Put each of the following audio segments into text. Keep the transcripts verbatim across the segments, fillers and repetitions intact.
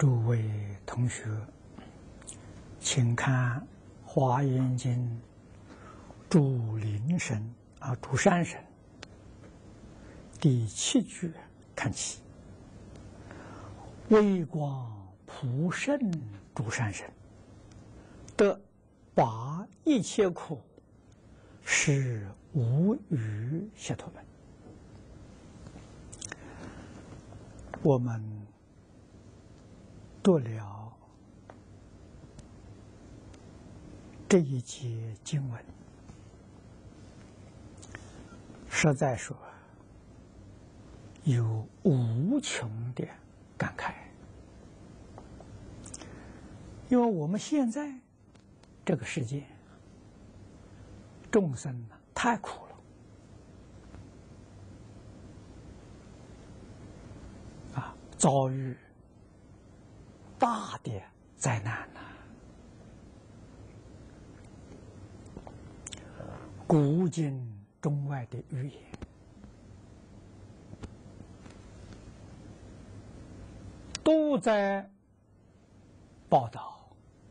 诸位同学，请看《华严经》注灵神啊，注山神第七句看起：微光普胜诸山神，得拔一切苦，是无余解脱门。我们读了这一节经文，实在说有无穷的感慨，因为我们现在这个世界众生呢太苦了啊，遭遇大的灾难呐、古今中外的语言都在报道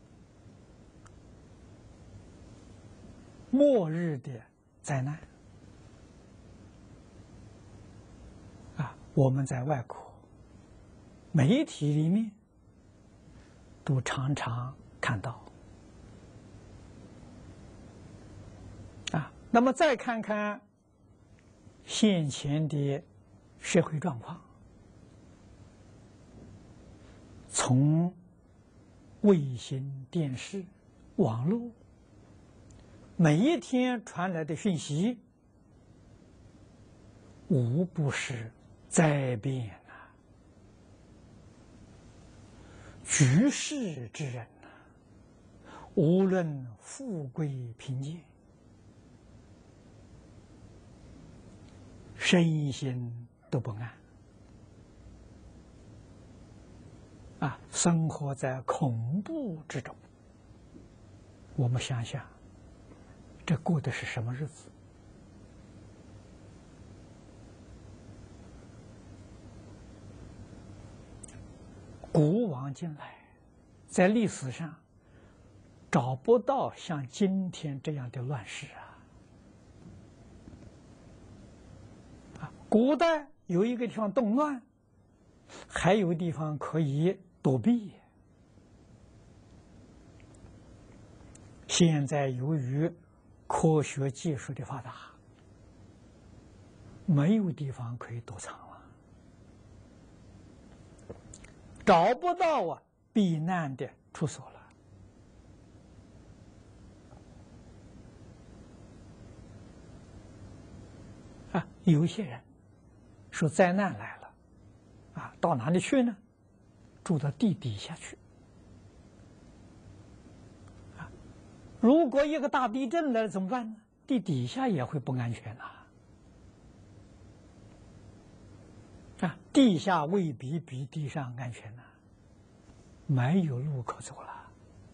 末日的灾难啊！我们在外国媒体里面都常常看到啊。那么再看看现前的社会状况，从卫星电视、网络每一天传来的讯息，无不是灾变呐、局势之人呐、无论富贵贫贱，身心都不安啊，生活在恐怖之中。我们想想，这过的是什么日子？古往今来，在历史上找不到像今天这样的乱世啊！啊，古代有一个地方动乱，还有地方可以躲避。现在由于科学技术的发达，没有地方可以躲藏了，找不到啊避难的处所了。啊，有些人说灾难来了，啊，到哪里去呢？住到地底下去。啊，如果一个大地震来了怎么办呢？地底下也会不安全呐。啊，地下未必比地上安全呐，没有路可走了。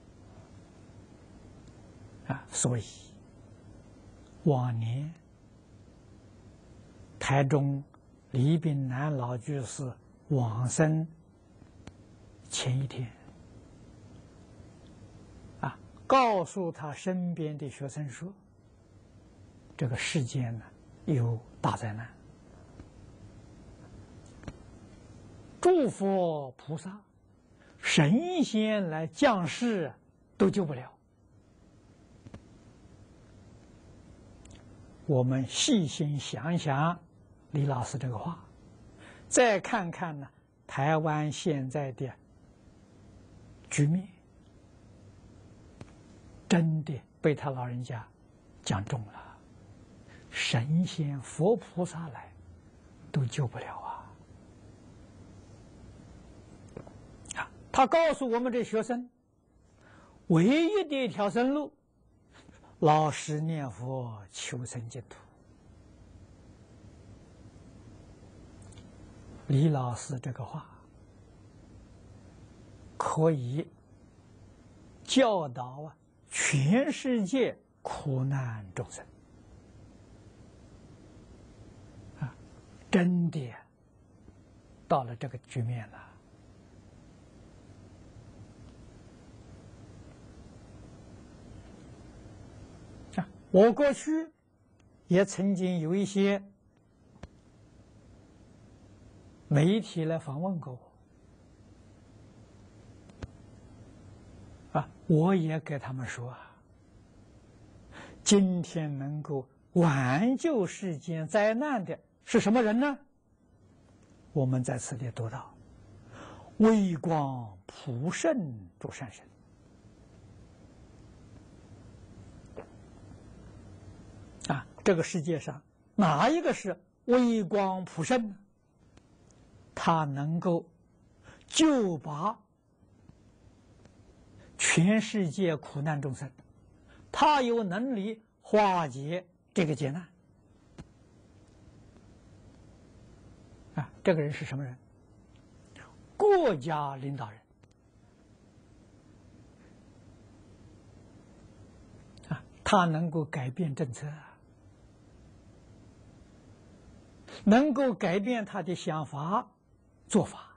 啊，所以往年台中李炳南老居士往生前一天，啊，告诉他身边的学生说，这个世间呢有大灾难，诸佛菩萨、神仙来降世都救不了。我们细心想想李老师这个话，再看看呢台湾现在的局面，真的被他老人家讲中了，神仙佛菩萨来都救不了啊！啊，他告诉我们这学生，唯一的一条生路，老实念佛求生净土。李老师这个话可以教导啊全世界苦难众生啊，真的到了这个局面了， 我过去也曾经有一些媒体来访问过我，啊，我也给他们说啊，今天能够挽救世间灾难的是什么人呢？我们在此地读到微光普胜诸善神。啊，这个世界上哪一个是微光普胜呢？他能够救拔全世界苦难众生，他有能力化解这个劫难。啊，这个人是什么人？国家领导人。啊，他能够改变政策，能够改变他的想法、做法。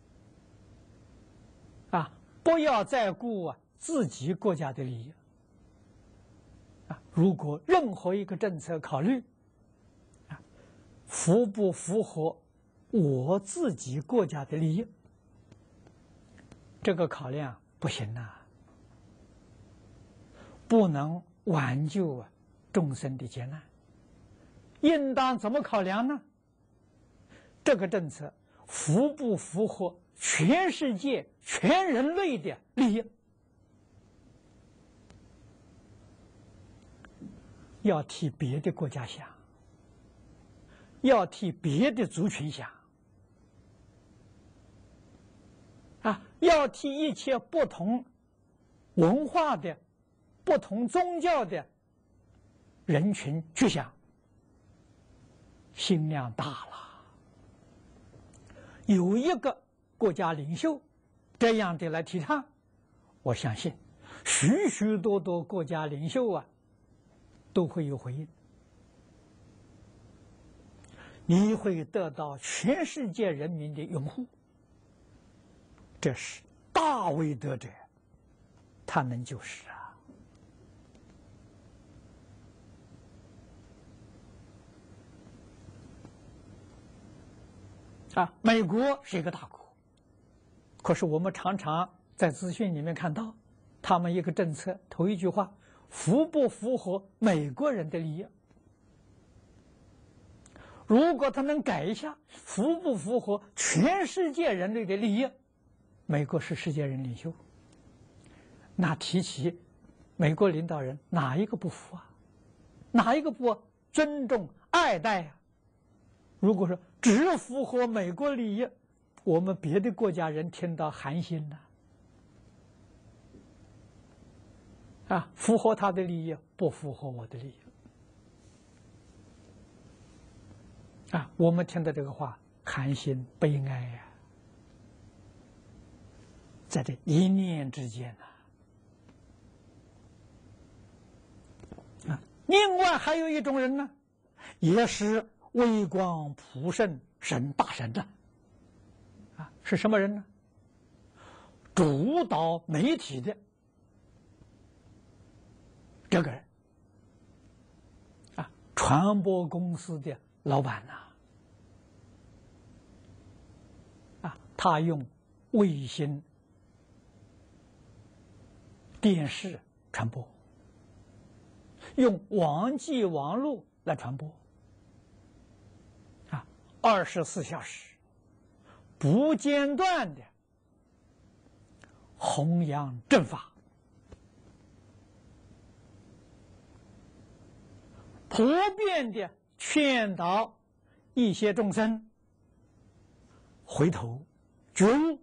啊，不要再顾啊自己国家的利益。啊，如果任何一个政策考虑，啊，符不符合我自己国家的利益，这个考量不行啊，不能挽救啊众生的劫难。应当怎么考量呢？这个政策符不符合全世界全人类的利益？要替别的国家想，要替别的族群想，啊，要替一切不同文化的、不同宗教的人群去想，心量大了。有一个国家领袖这样的来提倡，我相信许许多多国家领袖啊都会有回应，你会得到全世界人民的拥护，这是大威德者，他能救世啊！啊，美国是一个大国，可是我们常常在资讯里面看到，他们一个政策头一句话符不符合美国人的利益？如果他能改一下，符不符合全世界人类的利益？美国是世界人领袖，那提起美国领导人，哪一个不服啊？哪一个不尊重爱戴呀、啊？如果说只符合美国利益，我们别的国家人听到寒心了。啊，符合他的利益，不符合我的利益。啊，我们听到这个话，寒心悲哀呀、啊，在这一念之间呐、啊。啊，另外还有一种人呢，也是微光普胜神大神的，啊，是什么人呢？主导媒体的这个人，啊，传播公司的老板呐、啊，啊，他用卫星电视传播，用网际网络来传播，啊，二十四小时不间断的弘扬正法，普遍的劝导一些众生回头觉悟，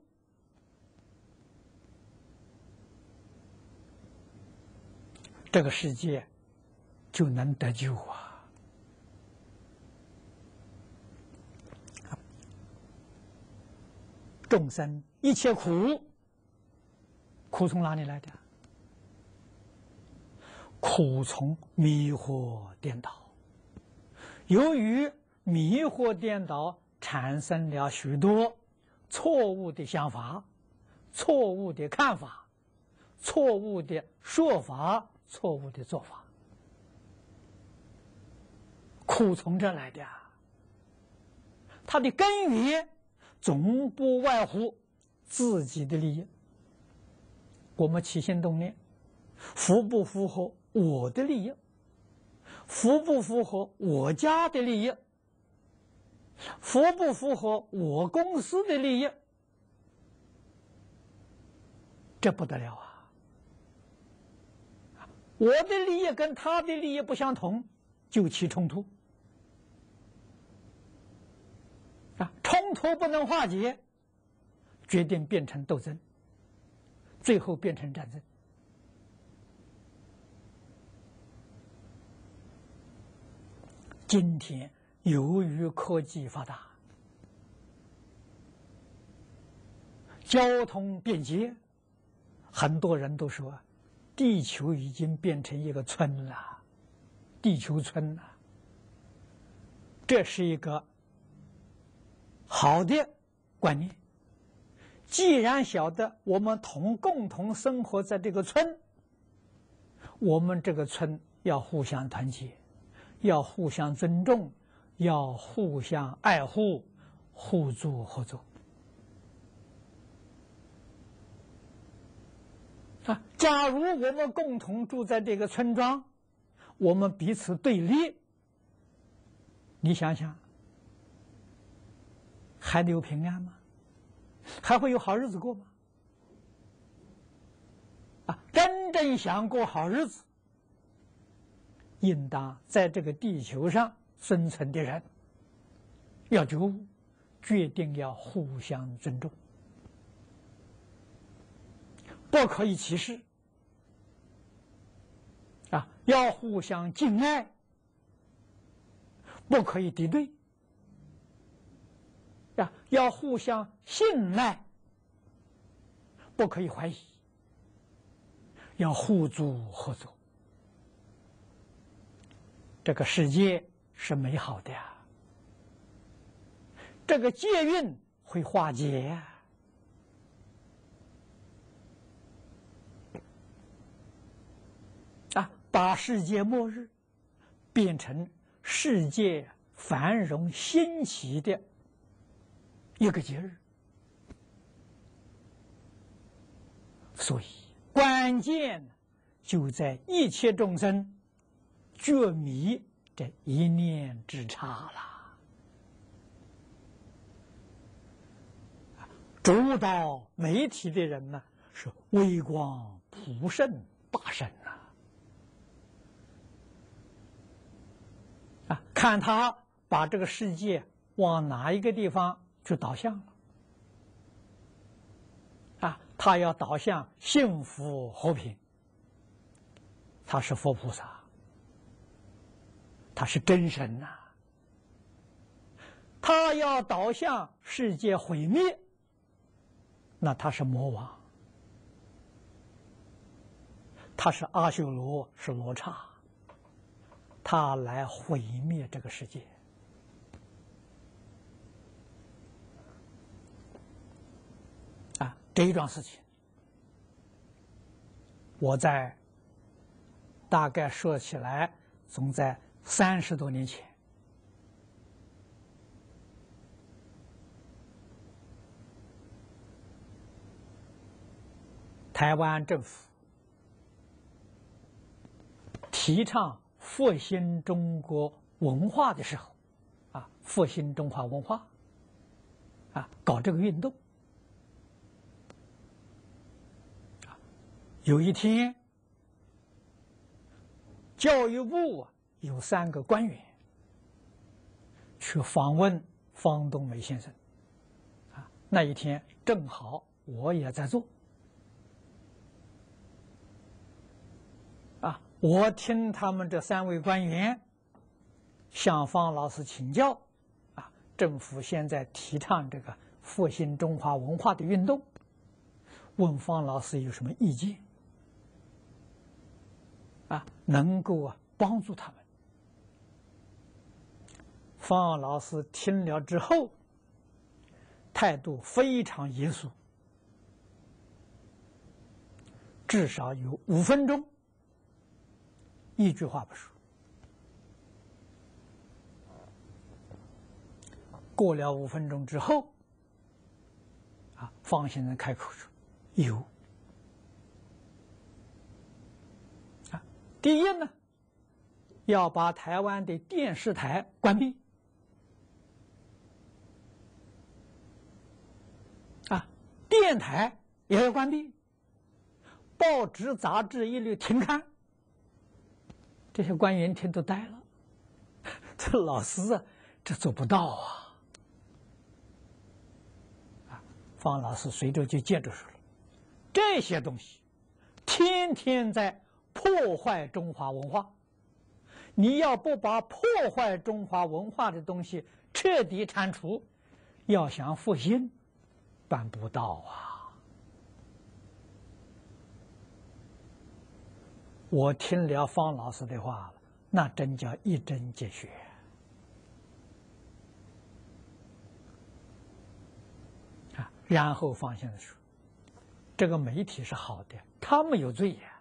这个世界就能得救啊！众生一切苦，苦从哪里来的？苦从迷惑颠倒。由于迷惑颠倒，产生了许多错误的想法、错误的看法、错误的说法、错误的做法。 苦从这来的啊。它的根源总不外乎自己的利益。我们起心动念，符不符合我的利益？符不符合我家的利益？符不符合我公司的利益？这不得了啊！我的利益跟他的利益不相同，就起冲突啊！冲突不能化解，决定变成斗争，最后变成战争。今天由于科技发达，交通便捷，很多人都说，地球已经变成一个村了，地球村了。这是一个好的观念。既然晓得我们同共同生活在这个村，我们这个村要互相团结，要互相尊重，要互相爱护，互助合作。啊，假如我们共同住在这个村庄，我们彼此对立，你想想，还能有平安吗？还会有好日子过吗？啊，真正想过好日子，应当在这个地球上生存的人，要觉悟，决定要互相尊重，不可以歧视，啊，要互相敬爱，不可以敌对，啊，要互相信赖，不可以怀疑，要互助合作。这个世界是美好的呀，这个劫运会化解呀。啊，把世界末日变成世界繁荣兴起的一个节日。所以关键就在一切众生觉迷这一念之差了。主导媒体的人呢，是微光普圣大圣呐。啊，看他把这个世界往哪一个地方去导向了。啊，他要导向幸福和平，他是佛菩萨，他是真神呐、啊。他要导向世界毁灭，那他是魔王，他是阿修罗，是罗刹，他来毁灭这个世界。啊，这一桩事情，我在大概说起来，总在三十多年前，台湾政府提倡复兴中国文化的时候，啊，复兴中华文化，啊，搞这个运动。有一天，教育部有三个官员去访问方东梅先生，啊，那一天正好我也在做，啊，我听他们这三位官员向方老师请教，啊，政府现在提倡这个复兴中华文化的运动，问方老师有什么意见？啊，能够啊帮助他们。方老师听了之后，态度非常严肃，至少有五分钟，一句话不说。 过了五分钟之后，啊，方先生开口说：“有。啊，第一呢，要把台湾的电视台关闭。啊，电台也要关闭，报纸杂志一律停刊。”这些官员听都呆了，这老师啊，这做不到啊！啊，方老师随着就接着说了，这些东西天天在破坏中华文化，你要不把破坏中华文化的东西彻底铲除，要想复兴，办不到啊！我听了方老师的话了，那真叫一针见血啊！然后方先生说：“这个媒体是好的，他没有罪呀！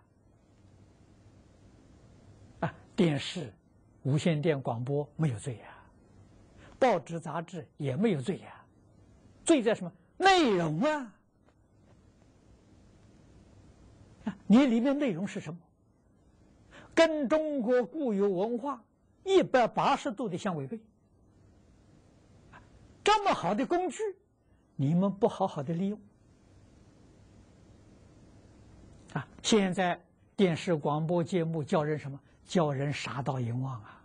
啊，电视、无线电广播没有罪呀，报纸杂志也没有罪呀，罪在什么？内容啊！啊，你里面内容是什么？跟中国固有文化一百八十度的相违背。这么好的工具，你们不好好的利用啊！现在电视广播节目叫人什么？叫人傻到淫妄啊！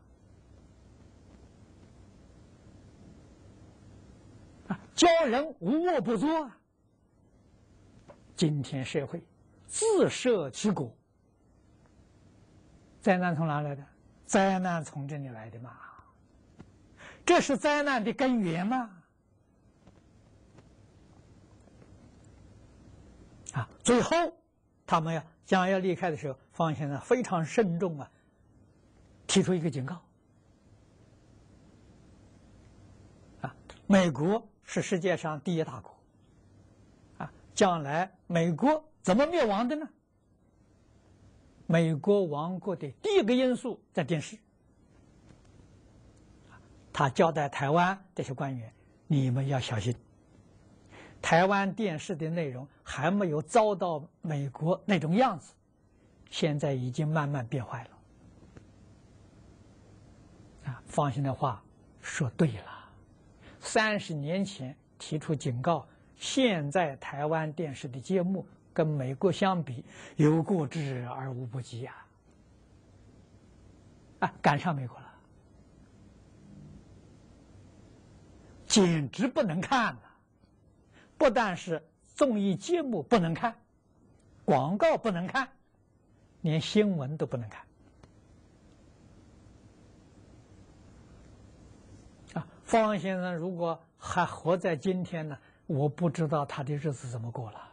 啊，教人无恶不作啊！今天社会自食其果。灾难从哪来的？灾难从这里来的嘛？这是灾难的根源嘛？啊，最后他们呀将要离开的时候，方先生非常慎重啊，提出一个警告。啊，美国是世界上第一大国，啊，将来美国怎么灭亡的呢？美国亡国的第一个因素在电视。他交代台湾这些官员，你们要小心，台湾电视的内容还没有遭到美国那种样子，现在已经慢慢变坏了。啊，方先生的话说对了，三十年前提出警告，现在台湾电视的节目跟美国相比，有过之而无不及呀！啊，赶上美国了，简直不能看了。不但是综艺节目不能看，广告不能看，连新闻都不能看。啊，方先生如果还活在今天呢，我不知道他的日子怎么过了。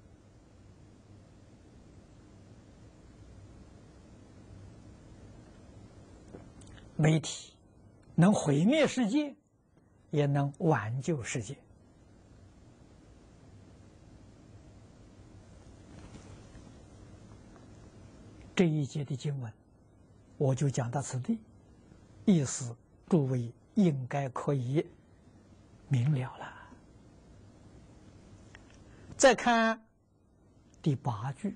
媒体能毁灭世界，也能挽救世界。这一节的经文，我就讲到此地，意思诸位应该可以明了了。再看第八句：“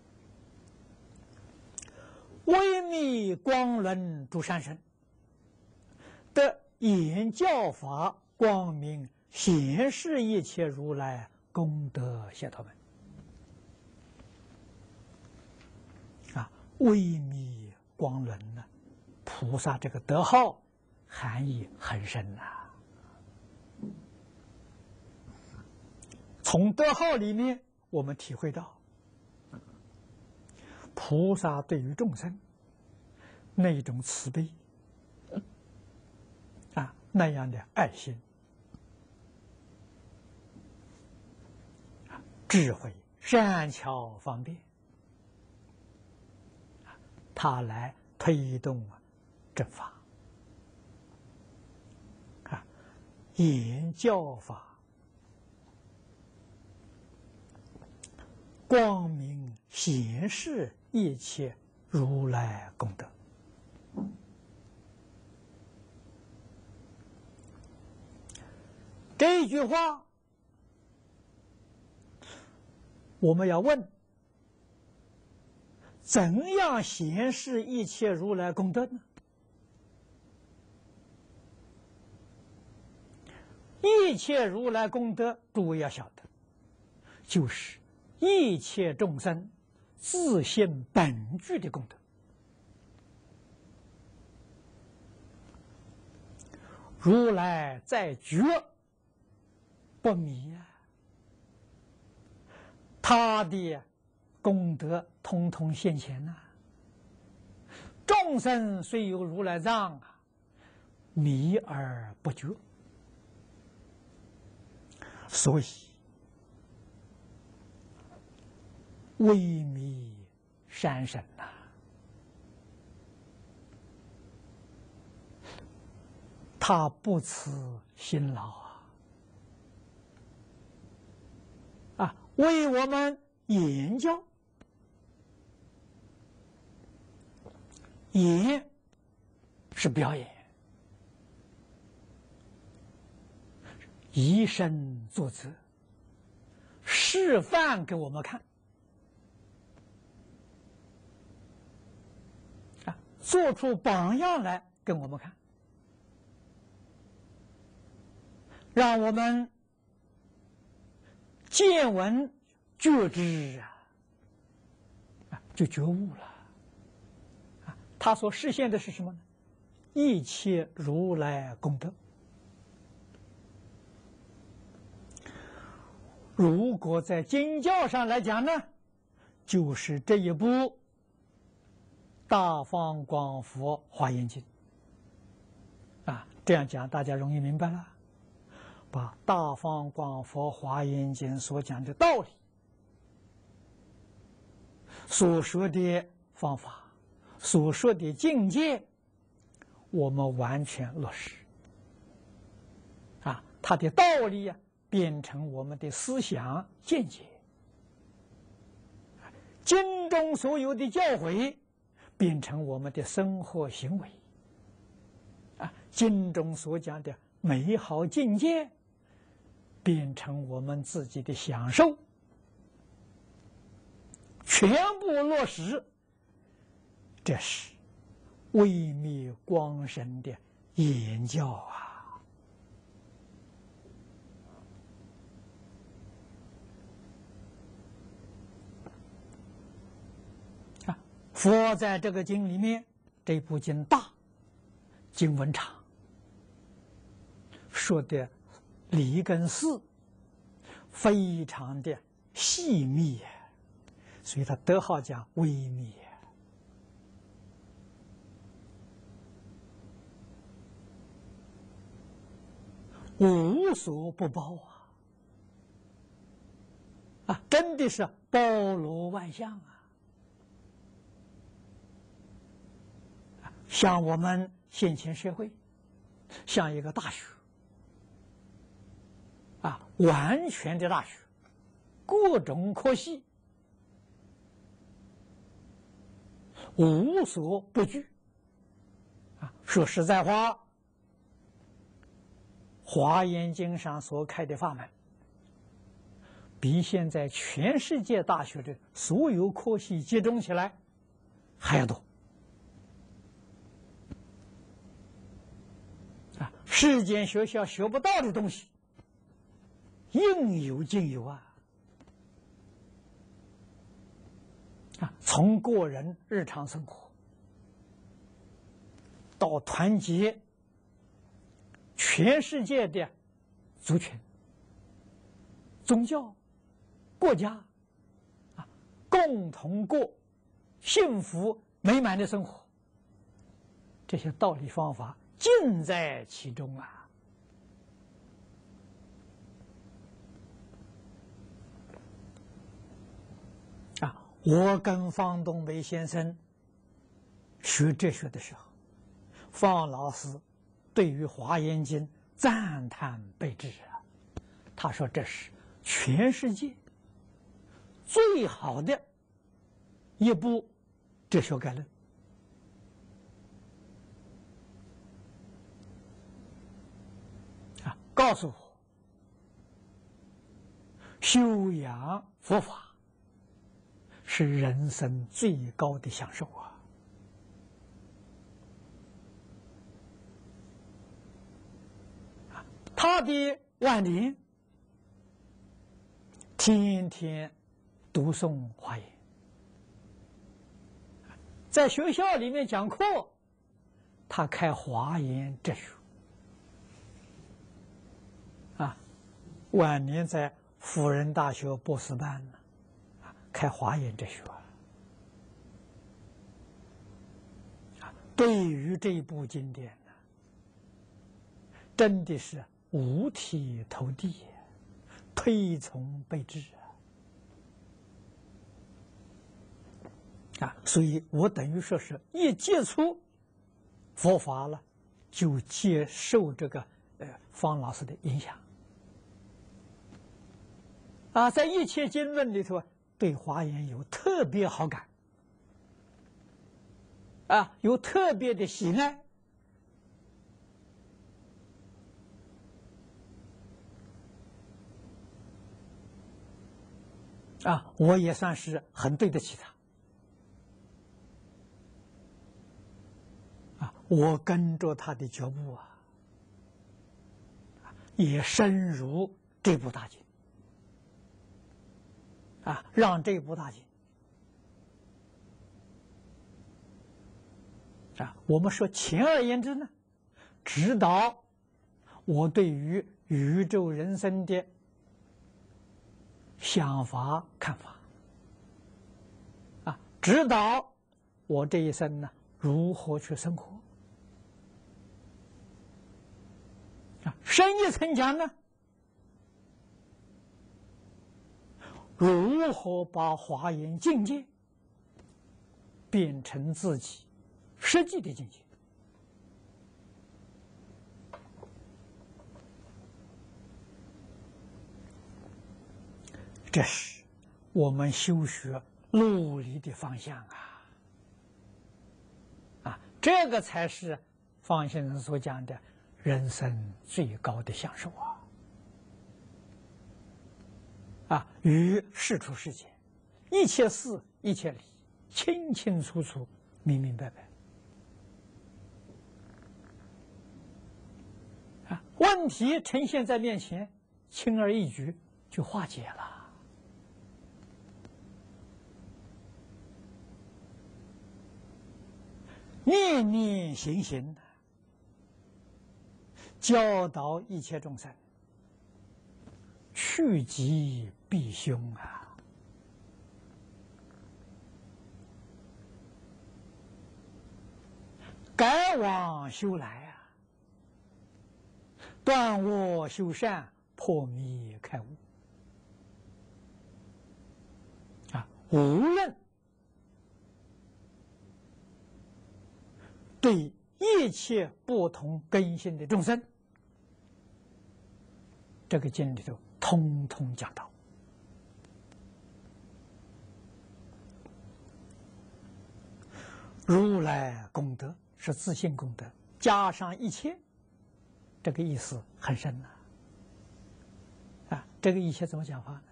微密光轮诸善神，得言教法光明，显示一切如来功德解脱门。”啊，微密光轮呢，菩萨这个德号含义很深呐、啊。从德号里面，我们体会到菩萨对于众生那种慈悲啊，那样的爱心、智慧、善巧方便，他来推动正法啊，言教法。光明显示一切如来功德。 这一句话，我们要问：怎样显示一切如来功德呢？一切如来功德，诸位要晓得，就是一切众生自性本具的功德。如来在觉不迷啊，他的功德通通现前呐、啊。众生虽有如来藏啊，迷而不觉。所以微迷山神呐、啊，他不辞辛劳啊，啊，为我们演教。演是表演，以身作则，示范给我们看，啊，做出榜样来给我们看，让我们见闻觉知啊，啊，就觉悟了。啊，他所实现的是什么呢？一切如来功德。如果在经教上来讲呢，就是这一部《大方广佛华严经》啊，这样讲大家容易明白了。把《大方广佛华严经》所讲的道理、所说的方法、所说的境界，我们完全落实啊，它的道理啊，变成我们的思想见解，经中所有的教诲变成我们的生活行为，啊，经中所讲的美好境界变成我们自己的享受，全部落实，这是微密光深的言教啊！啊，佛在这个经里面，这部经大，经文长，说的理跟事非常的细密，所以他得号讲微密。无所不包啊！啊，真的是包罗万象啊！像我们现前社会，像一个大学啊，完全的大学，各种科系无所不具啊。说实在话，华严经上所开的法门，比现在全世界大学的所有科系集中起来还要多啊！世间学校学不到的东西，应有尽有啊！啊，从个人日常生活到团结全世界的族群、宗教、国家啊，共同过幸福美满的生活，这些道理方法尽在其中啊！啊，我跟方东梅先生学哲学的时候，方老师对于《华严经》赞叹备至啊！他说这是全世界最好的一部哲学概论啊！告诉我， 修养佛法是人生最高的享受啊！他的晚年天天读诵华严，在学校里面讲课，他开华严哲学啊。晚年在辅仁大学博士班呢，开华严哲学啊。对于这部经典呢，真的是五体投地，推崇备至啊！所以我等于说是一接触佛法了，就接受这个呃方老师的影响啊，在一切经论里头，对华严有特别好感啊，有特别的喜爱。啊，我也算是很对得起他。啊，我跟着他的脚步啊，也深入这部大经。啊，让这部大经啊，我们说简而言之呢，指导我对于宇宙人生的想法看法啊，指导我这一生呢如何去生活啊。深一层讲呢，如何把华严境界变成自己实际的境界。这是我们修学路里的方向啊！啊，这个才是方先生所讲的人生最高的享受啊！啊，与世出世间一切事一切理清清楚楚、明明白白啊，问题呈现在面前，轻而易举就化解了。念念行行，教导一切众生，趋吉避凶啊！改往修来啊！断恶修善，破迷开悟啊！无论对一切不同根性的众生，这个经里头通通讲到。如来功德是自性功德，加上一切，这个意思很深呐。啊，这个一切怎么讲法呢？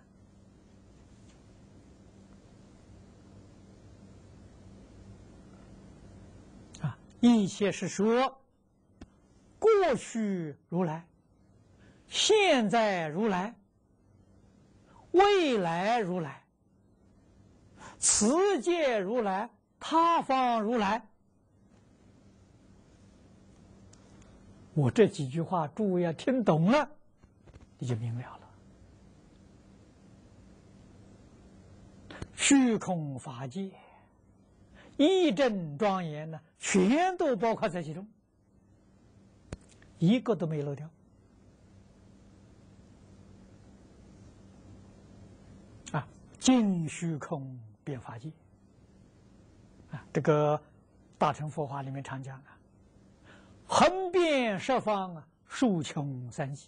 啊，一切是说过去如来、现在如来、未来如来、此界如来、他方如来。我这几句话，诸位要听懂了，你就明了了。虚空法界，一真庄严呢，全都包括在其中，一个都没漏掉。啊，尽虚空遍法界。啊，这个大乘佛法里面常讲啊，横遍十方啊，竖穷三极。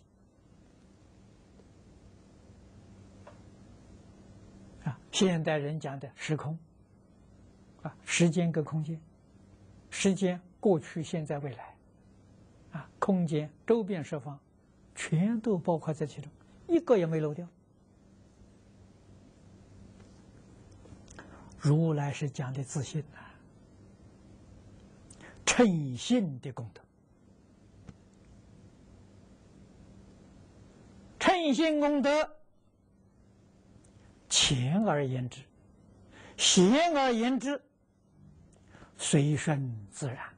啊，现代人讲的时空，啊，时间跟空间，时间过去、现在、未来，啊，空间周边十方，全都包括在其中，一个也没漏掉。 如来是讲的自信啊，称信的功德。称信功德，浅而言之，显而言之，随顺自然。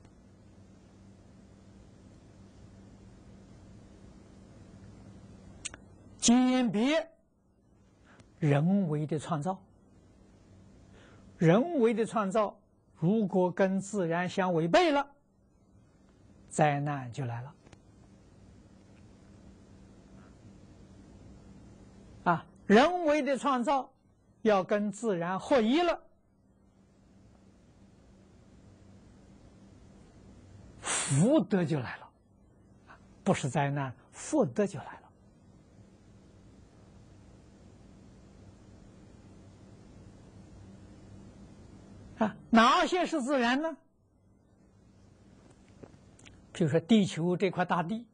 鉴别人为的创造，人为的创造如果跟自然相违背了，灾难就来了。啊，人为的创造要跟自然合一了，福德就来了，不是灾难，福德就来了。啊，哪些是自然呢？比如说地球这块大地，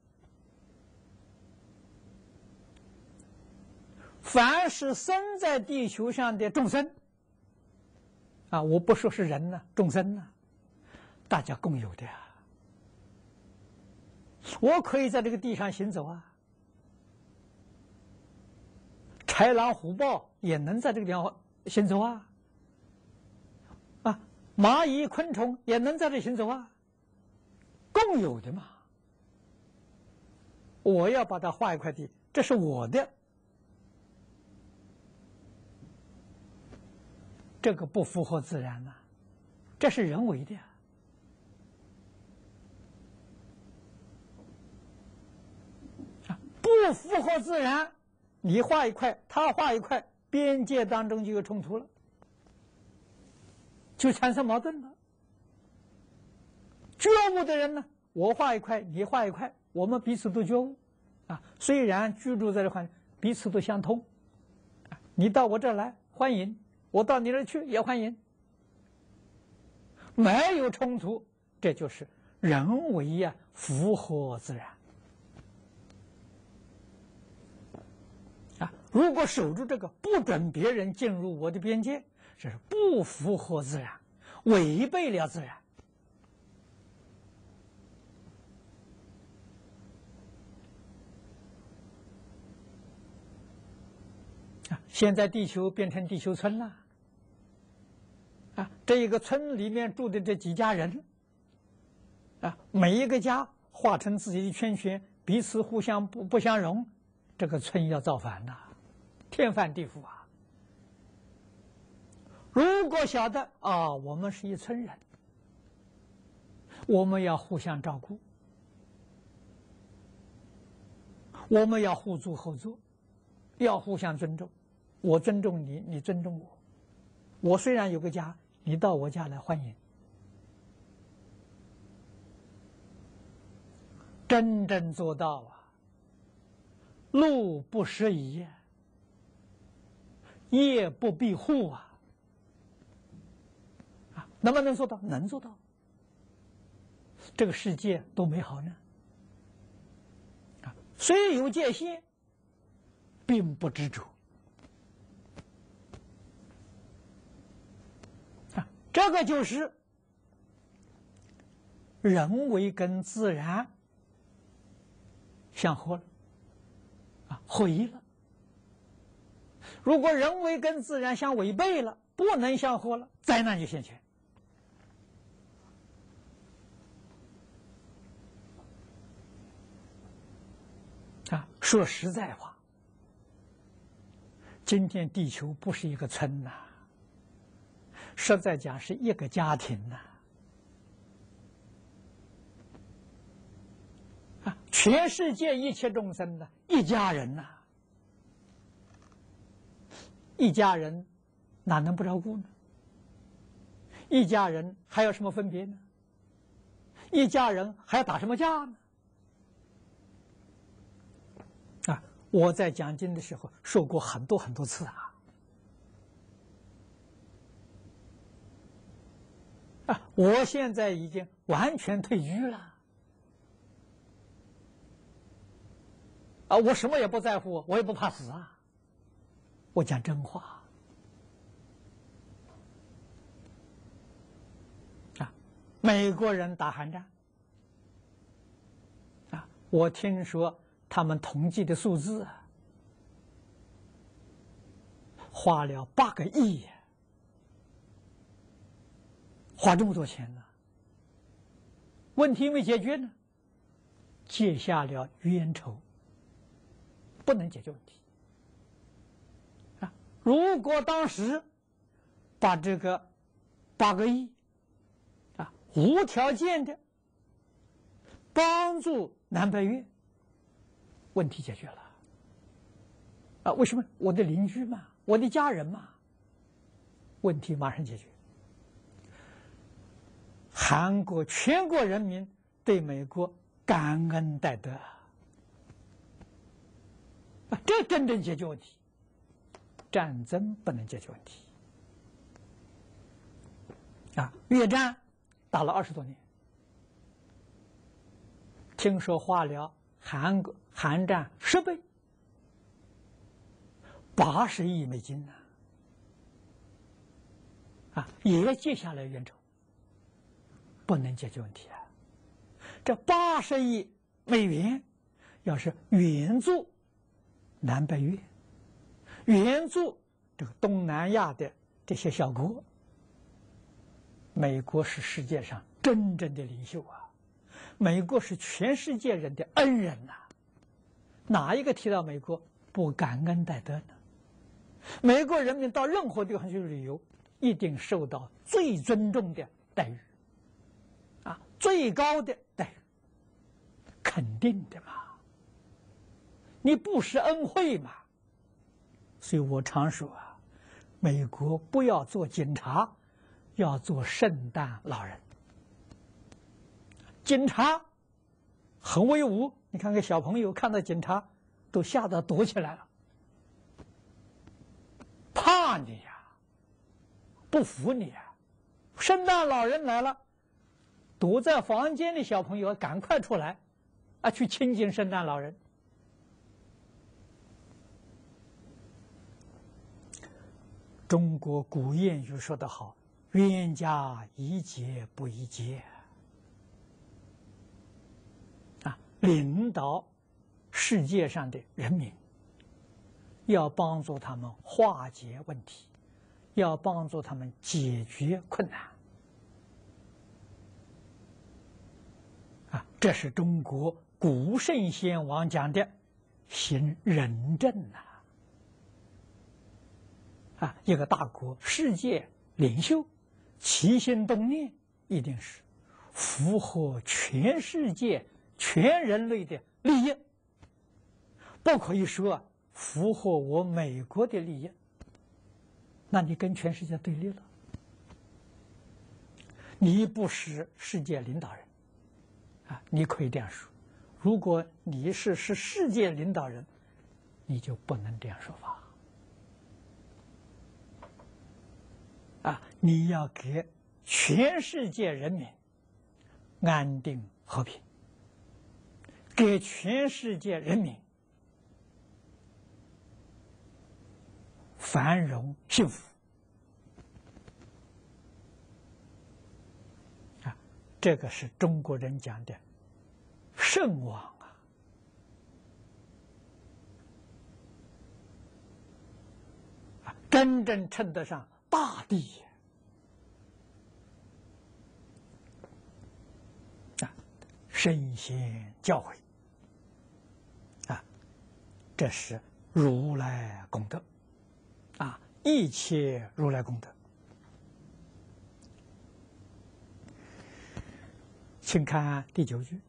凡是生在地球上的众生，啊，我不说是人呢，众生呢，大家共有的呀。我可以在这个地上行走啊，豺狼虎豹也能在这个地方行走啊。啊，蚂蚁、昆虫也能在这行走啊，共有的嘛。我要把它划一块地，这是我的，这个不符合自然呐、啊，这是人为的呀。啊，不符合自然，你划一块，他划一块，边界当中就有冲突了。就产生矛盾了。觉悟的人呢，我画一块，你画一块，我们彼此都觉悟，啊，虽然居住在这环境，彼此都相通，啊，你到我这儿来欢迎，我到你那儿去也欢迎，没有冲突，这就是人为呀，符合自然。啊，如果守住这个，不准别人进入我的边界。这是不符合自然，违背了自然。啊，现在地球变成地球村了。啊，这一个村里面住的这几家人，啊，每一个家划成自己的圈圈，彼此互相不不相容，这个村要造反呐，天翻地覆啊！如果晓得啊，我们是一村人，我们要互相照顾，我们要互助合作，要互相尊重。我尊重你，你尊重我。我虽然有个家，你到我家来欢迎。真正做到啊，路不拾遗，夜不闭户啊。能不能做到？能做到。这个世界多美好呢！啊，虽有界限，并不执着。啊，这个就是人为跟自然相合了，啊，合一了。如果人为跟自然相违背了，不能相合了，灾难就现前。啊，说实在话，今天地球不是一个村呐、啊，实在讲是一个家庭呐、啊，啊，全世界一切众生呢，一家人呐、啊，一家人哪能不照顾呢？一家人还有什么分别呢？一家人还要打什么架呢？啊，我在讲经的时候说过很多很多次啊。啊，我现在已经完全退居了。啊，我什么也不在乎，我也不怕死啊。我讲真话。 美国人打韩战，啊，我听说他们统计的数字啊，花了八个亿，花这么多钱呢？问题没解决呢，结下了冤仇，不能解决问题。啊，如果当时把这个八个亿啊无条件的帮助南北越，问题解决了。啊，为什么？我的邻居嘛，我的家人嘛，问题马上解决。韩国全国人民对美国感恩戴德，啊，这真正解决问题。战争不能解决问题。啊，越战打了二十多年，听说花了韩国韩战十倍，八十亿美金呢，啊，也结下了冤仇，不能解决问题啊。这八十亿美元要是援助南北越，援助这个东南亚的这些小国，美国是世界上真正的领袖啊，美国是全世界人的恩人呐、啊，哪一个提到美国不感恩戴德呢？美国人民到任何地方去旅游，一定受到最尊重的待遇，啊，最高的待遇，肯定的嘛。你不施恩惠嘛。所以我常说啊，美国不要做警察，要做圣诞老人。警察很威武，你看看小朋友看到警察都吓得躲起来了，怕你呀、啊，不服你呀、啊。圣诞老人来了，躲在房间的小朋友赶快出来，啊，去亲近圣诞老人。中国古谚语说得好：“冤家宜解不宜结。”啊，领导世界上的人民，要帮助他们化解问题，要帮助他们解决困难。啊，这是中国古圣先王讲的行仁政呐。啊，一个大国世界领袖起心动念一定是符合全世界全人类的利益，不可以说符合我美国的利益，那你跟全世界对立了，你不是世界领导人啊！你可以这样说，如果你是是世界领导人，你就不能这样说法。啊！你要给全世界人民安定和平，给全世界人民繁荣幸福。啊，这个是中国人讲的圣王啊！啊，真正称得上大帝啊，圣贤教诲啊，这是如来功德啊，一切如来功德。请看第九句：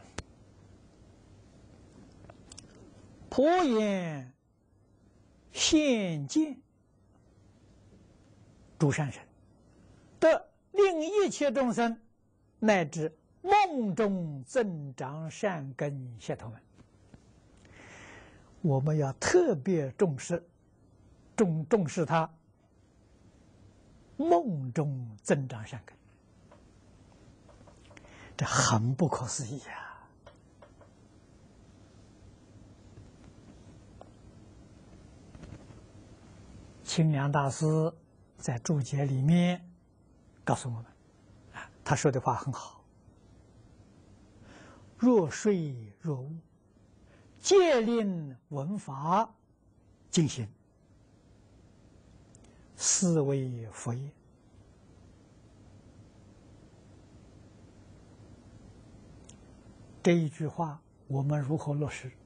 普言现见诸善神，得令一切众生乃至梦中增长善根协同门。我们要特别重视，重重视它梦中增长善根，这很不可思议啊！清凉大师在注解里面告诉我们，啊， 他说的话很好。若睡若悟，戒令闻法进行，是为佛业。这一句话我们如何落实？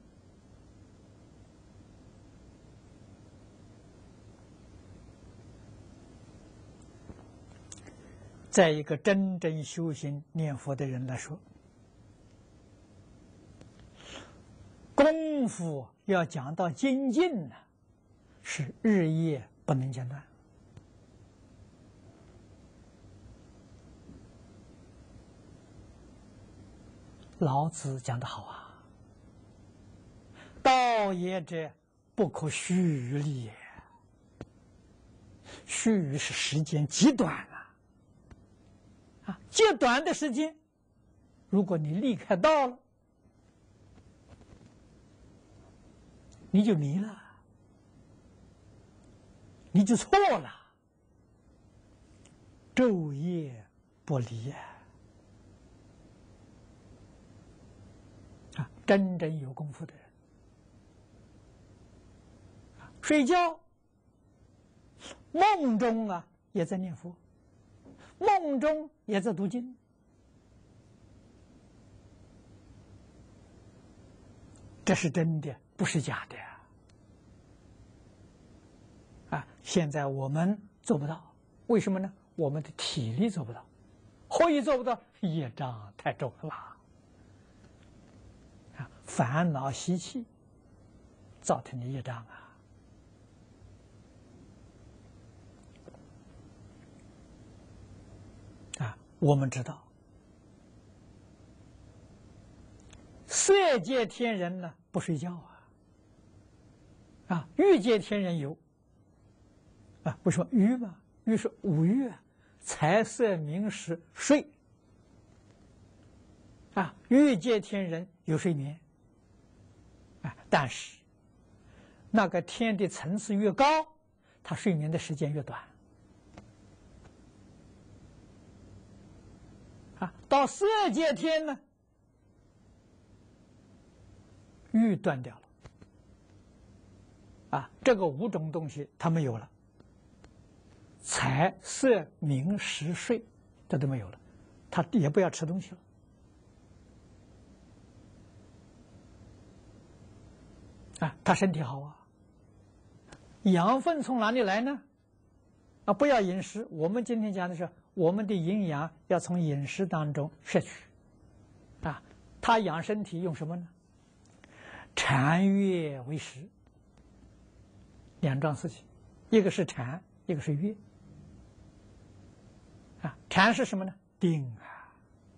在一个真正修行念佛的人来说，功夫要讲到精进呢，是日夜不能间断。老子讲得好啊，道业者不可虚立也。虚是时间极短啊，啊，极短的时间，如果你离开道了，你就迷了，你就错了，昼夜不离啊！啊，真正有功夫的人，睡觉梦中啊也在念佛，梦中也在读经，这是真的，不是假的啊！现在我们做不到，为什么呢？我们的体力做不到，何以做不到？业障太重了啊！烦恼习气造成的业障啊！啊，我们知道，色界天人呢不睡觉啊，啊，欲界天人有，啊，为什么欲嘛？欲是五欲，财色名食睡，啊，欲界天人有睡眠，啊，但是那个天的层次越高，他睡眠的时间越短。啊，到色界天呢，欲断掉了，啊，这个五种东西它没有了，财色名食睡这都没有了，他也不要吃东西了，啊，他身体好啊，养分从哪里来呢？啊，不要饮食，我们今天讲的是我们的营养要从饮食当中摄取，啊，他养身体用什么呢？禅悦为食，两桩事情，一个是禅，一个是悦。啊，禅是什么呢？定啊，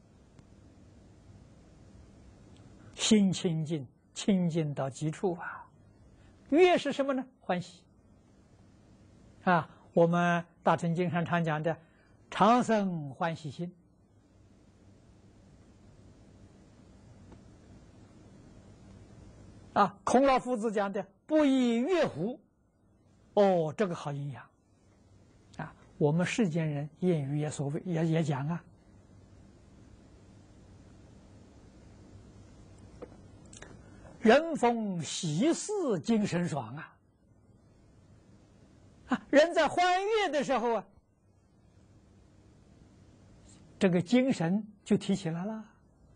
心清净，清净到极处啊。悦是什么呢？欢喜。啊，我们大乘经上常讲的常生欢喜心。啊，孔老夫子讲的不亦乐乎？哦，这个好营养。啊，我们世间人谚语也所谓也也讲啊，人逢喜事精神爽啊！啊，人在欢悦的时候啊，这个精神就提起来了。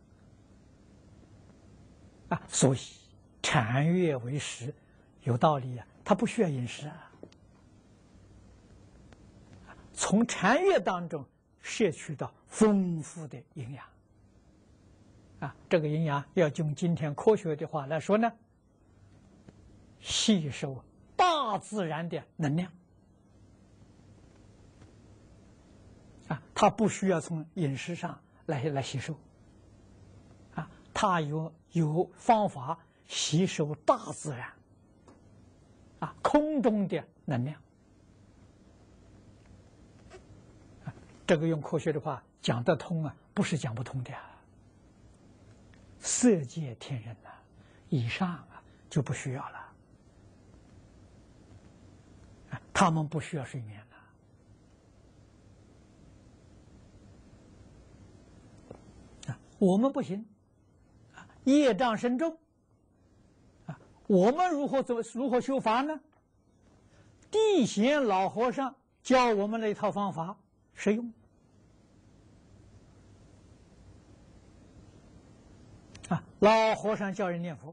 啊，所以禅悦为食有道理啊，他不需要饮食啊。从禅悦当中摄取到丰富的营养。啊，这个营养要用今天科学的话来说呢，吸收大自然的能量。啊，它不需要从饮食上来来吸收。啊，它有有方法吸收大自然，啊，空中的能量。啊，这个用科学的话讲得通啊，不是讲不通的啊。色界天人呐、啊，以上啊就不需要了，啊，他们不需要睡眠了。 我们不行，啊，业障深重，啊，我们如何做如何修法呢？地贤老和尚教我们那套方法实用，啊，老和尚教人念佛，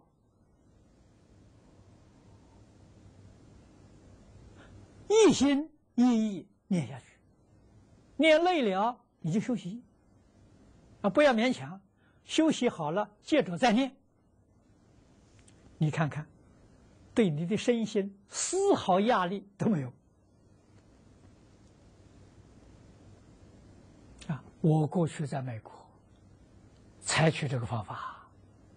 一心一意念下去，念累了你就休息，啊，不要勉强，休息好了接着再念。你看看，对你的身心丝毫压力都没有。啊，我过去在美国采取这个方法，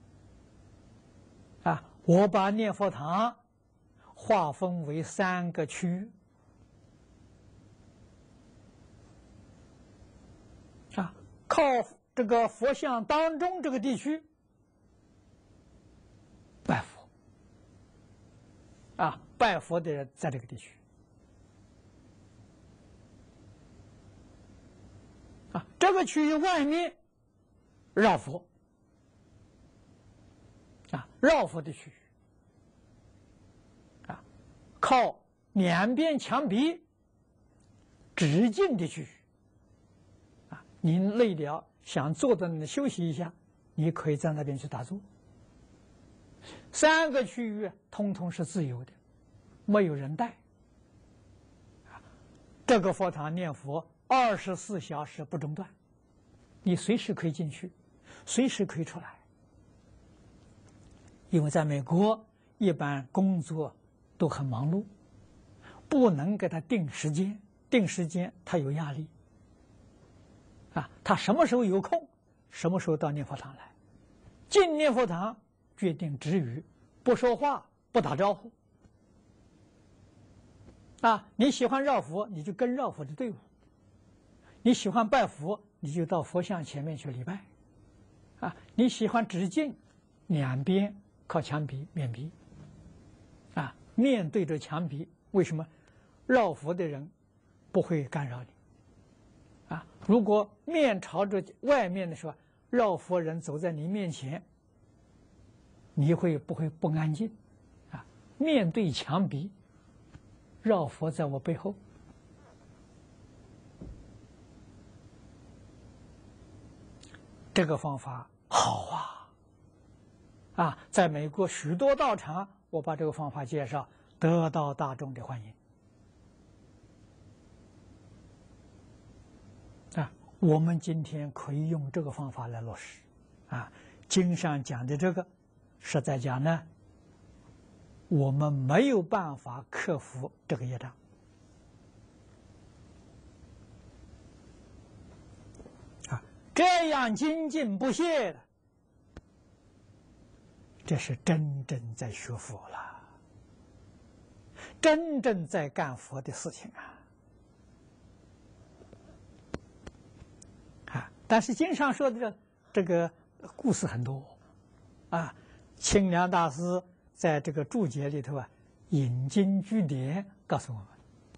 啊，我把念佛堂划分为三个区域，啊，靠这个佛像当中这个地区拜佛，啊，拜佛的人在这个地区，啊，这个区域外面绕佛，啊，绕佛的区域，啊，靠两边墙壁直径的区域，啊，您累了想坐在那里休息一下，你可以在那边去打坐。三个区域通通是自由的，没有人带。这个佛堂念佛二十四小时不中断，你随时可以进去，随时可以出来。因为在美国，一般工作都很忙碌，不能给他定时间，定时间他有压力。啊，他什么时候有空，什么时候到念佛堂来，进念佛堂决定止语，不说话，不打招呼。啊，你喜欢绕佛，你就跟绕佛的队伍；你喜欢拜佛，你就到佛像前面去礼拜。啊，你喜欢直径，两边靠墙壁面壁。啊，面对着墙壁，为什么绕佛的人不会干扰你？啊，如果面朝着外面的时候，绕佛人走在你面前，你会不会不安静？啊，面对墙壁，绕佛在我背后，这个方法好啊！啊，在美国许多道场，我把这个方法介绍，得到大众的欢迎。啊，我们今天可以用这个方法来落实。啊，经上讲的这个，实在讲呢，我们没有办法克服这个业障。啊，这样精进不懈的，这是真正在学佛了，真正在干佛的事情啊！啊，但是经上说的这这个故事很多，啊，清凉大师在这个注解里头啊，引经据典告诉我们。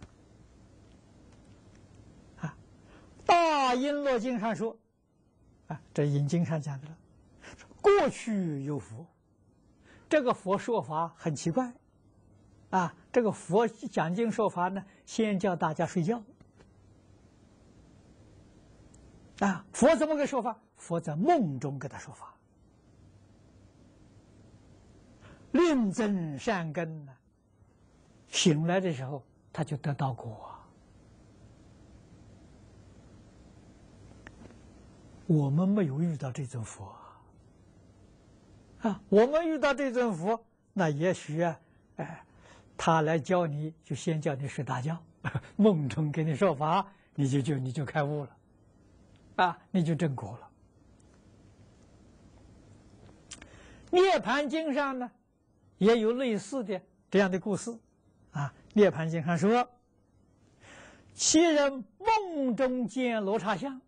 啊，《大璎珞经》上说，啊，这引经上讲的了，过去有佛，这个佛说法很奇怪，啊，这个佛讲经说法呢，先叫大家睡觉。啊，佛怎么个说法？佛在梦中给他说法，令增善根呢。醒来的时候，他就得到果啊。我们没有遇到这尊佛啊，我们遇到这尊佛，那也许啊，哎，他来教你，就先叫你睡大觉，梦中给你说法，你就就你就开悟了。啊，你就证果了。涅盘经上呢，也有类似的这样的故事。啊，涅盘经上说，其人梦中见罗刹像。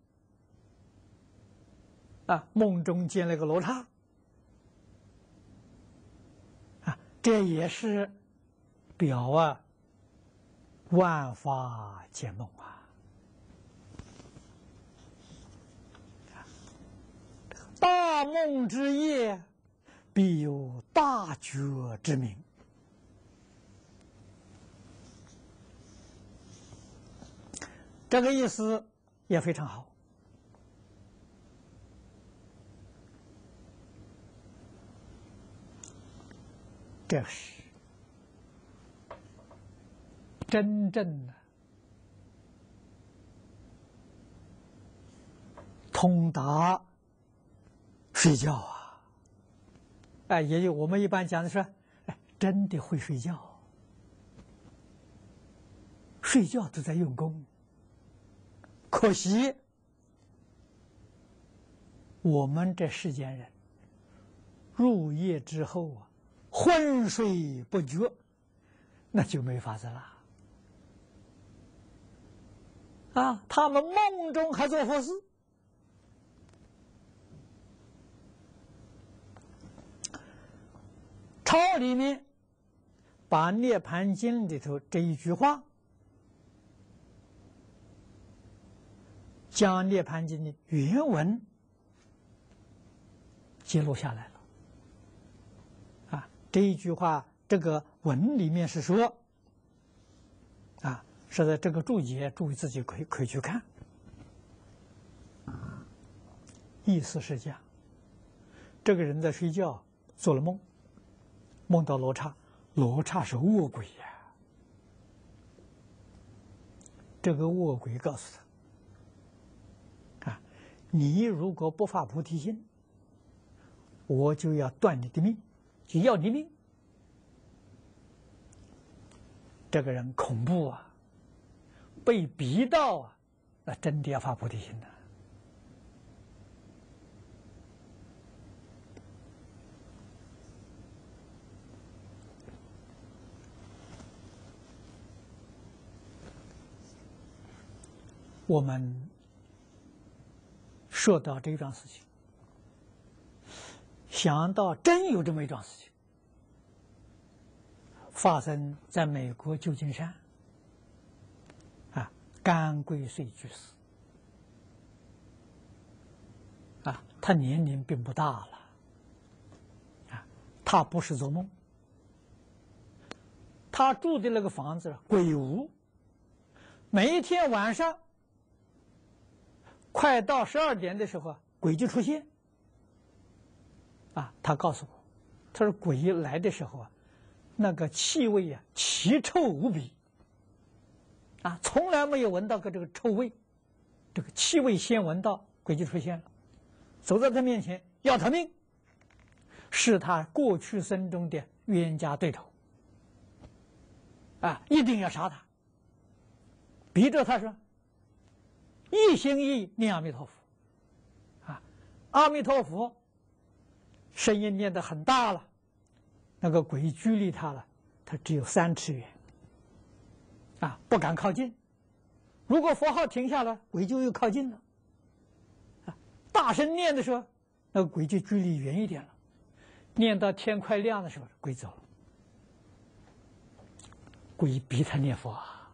啊，梦中见了个罗刹。啊，这也是表啊万法皆梦啊。《 发梦之夜，必有大觉之名。这个意思也非常好。这是真正的通达睡觉啊！哎，也有我们一般讲的是，哎，真的会睡觉，睡觉都在用功。可惜我们这世间人入夜之后啊，昏睡不觉，那就没法子了。啊，他们梦中还做佛事。抄里面把《涅盘经》里头这一句话，将《涅盘经》的原文记录下来了。啊，这一句话，这个文里面是说，啊，是在这个注解，注意自己可以可以去看。意思是讲，这个人在睡觉做了梦，梦到罗刹，罗刹是恶鬼呀、啊。这个恶鬼告诉他，啊，你如果不发菩提心，我就要断你的命，就要你命。这个人恐怖啊，被逼到啊，那真的要发菩提心的。我们说到这桩事情，想到真有这么一桩事情发生在美国旧金山，啊，甘贵穗居士，啊，他年龄并不大了，啊，他不是做梦，他住的那个房子鬼屋，每一天晚上快到十二点的时候，鬼就出现。啊，他告诉我，他说鬼来的时候啊，那个气味啊，奇臭无比。啊，从来没有闻到过这个臭味，这个气味先闻到，鬼就出现了，走在他面前要他命，是他过去生中的冤家对头。啊，一定要杀他，逼着他说。一心一意念阿弥陀佛，啊，阿弥陀佛，声音念得很大了，那个鬼距离他了，他只有三尺远，啊，不敢靠近。如果佛号停下了，鬼就又靠近了，啊，大声念的时候，那个鬼就距离远一点了，念到天快亮的时候，鬼走了，鬼逼他念佛啊，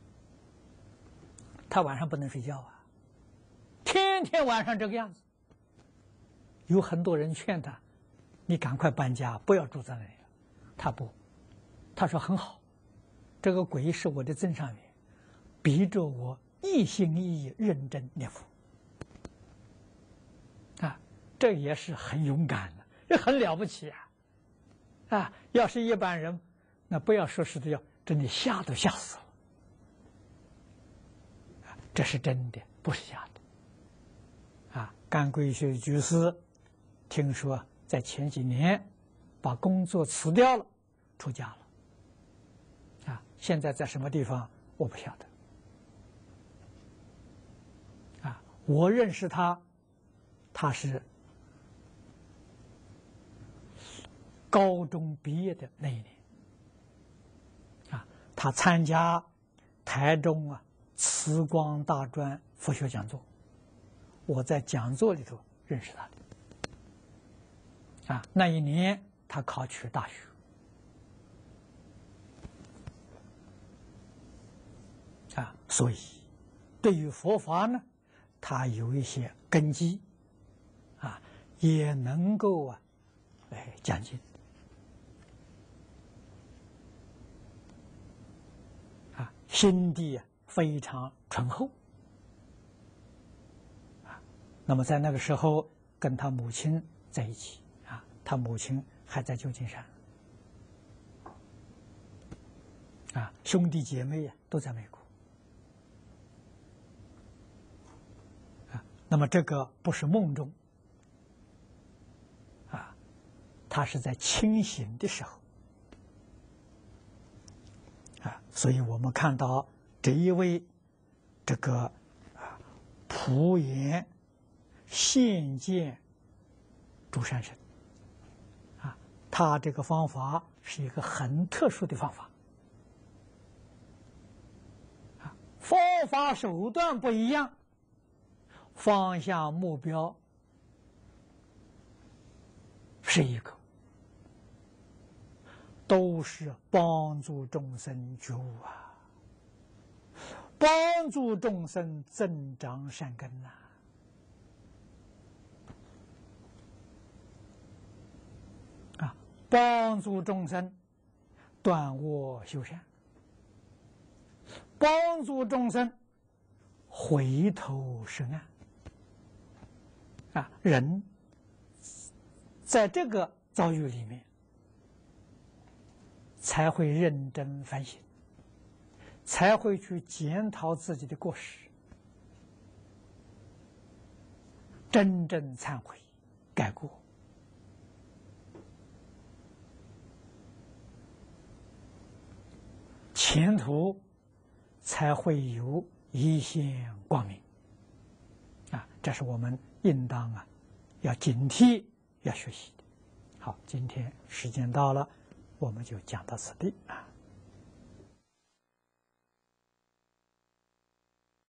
他晚上不能睡觉啊。天天晚上这个样子，有很多人劝他：“你赶快搬家，不要住在那里了。”他不，他说：“很好，这个鬼是我的增上缘，逼着我一心一意认真念佛。”啊，这也是很勇敢的，这很了不起啊！啊，要是一般人，那不要说是的，要真的吓都吓死了。啊，这是真的，不是假的。啊，甘贵穗居士听说在前几年把工作辞掉了，出家了。啊，现在在什么地方我不晓得。啊，我认识他，他是高中毕业的那一年。啊，他参加台中啊慈光大专佛学讲座。我在讲座里头认识他的，啊，那一年他考取大学，啊，所以对于佛法呢，他有一些根基，啊， 也能够啊，来讲经啊，心地啊非常醇厚啊。那么在那个时候，跟他母亲在一起啊，他母亲还在旧金山啊，兄弟姐妹呀、啊、都在美国啊。那么这个不是梦中啊，他是在清醒的时候啊，所以我们看到这一位这个啊普贤现见诸山神啊，他这个方法是一个很特殊的方法啊，方法手段不一样，方向目标是一个，都是帮助众生觉悟啊，帮助众生增长善根呐、啊，啊，帮助众生断恶修善，帮助众生回头是岸啊，人在这个遭遇里面才会认真反省，才会去检讨自己的过失，真正忏悔改过，前途才会有一线光明啊！这是我们应当啊要警惕、要学习的。好，今天时间到了，我们就讲到此地啊。